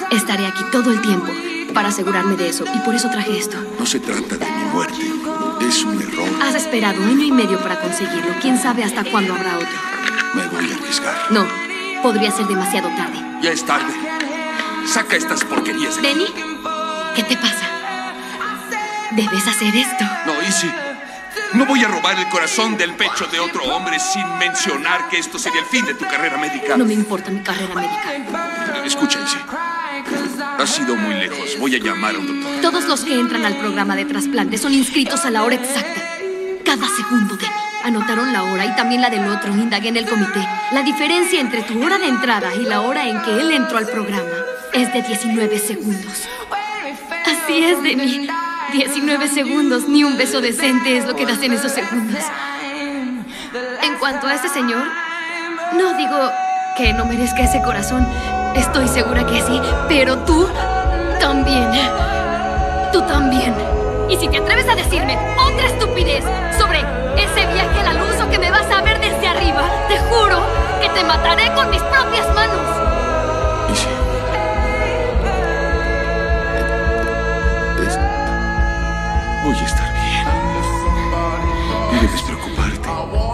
Estaré aquí todo el tiempo para asegurarme de eso, y por eso traje esto. No se trata de mi muerte. Es un error. Has esperado 1 año y medio para conseguirlo. ¿Quién sabe hasta cuándo habrá otro? Me voy a arriesgar. No, podría ser demasiado tarde. Ya es tarde. Saca estas porquerías de aquí. ¿Denny? ¿Qué te pasa? Debes hacer esto. No, Izzy. No voy a robar el corazón del pecho de otro hombre sin mencionar que esto sería el fin de tu carrera médica. No me importa mi carrera médica. Escucha, Izzy. Has ido muy lejos. Voy a llamar a un doctor. Todos los que entran al programa de trasplante son inscritos a la hora exacta. Cada segundo, Denny. Anotaron la hora y también la del otro. Indagué en el comité. La diferencia entre tu hora de entrada y la hora en que él entró al programa es de 19 segundos. Así es, Denny. 19 segundos. Ni un beso decente es lo que das en esos segundos. En cuanto a ese señor, no digo que no merezca ese corazón. Estoy segura que sí. Pero tú también. Tú también. Y si te atreves a decirme otra estupidez sobre ese viaje a la luz o que me vas a ver desde arriba, te juro que te mataré con mis propias manos. Izzy. Voy a estar bien. No debes preocuparte.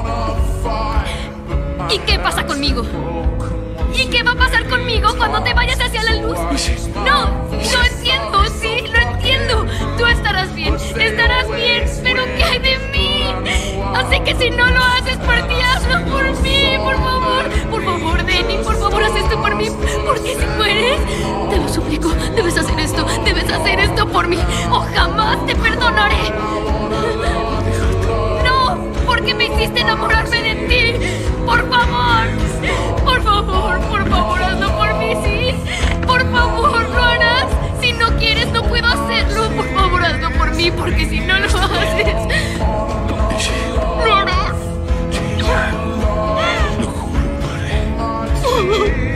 ¿Y qué pasa conmigo? ¿Y qué va a pasar conmigo cuando te vayas hacia la luz? Izzy. No, lo entiendo, sí, lo entiendo. Tú estarás bien, pero ¿qué hay de mí? Así que si no lo haces por ti, hazlo por mí, por favor. Por favor, Denny, por favor, haz esto por mí. Porque si mueres, te lo suplico, debes hacer esto por mí, o jamás te perdonaré. No, porque me hiciste enamorarme de ti. Por favor, hazlo por mí, sí. Por favor, lo harás. Si no quieres, no puedo hacerlo. Por favor, hazlo por mí, porque si no lo haces, Izzy. lo harás. Sí, lo juro, lo haré.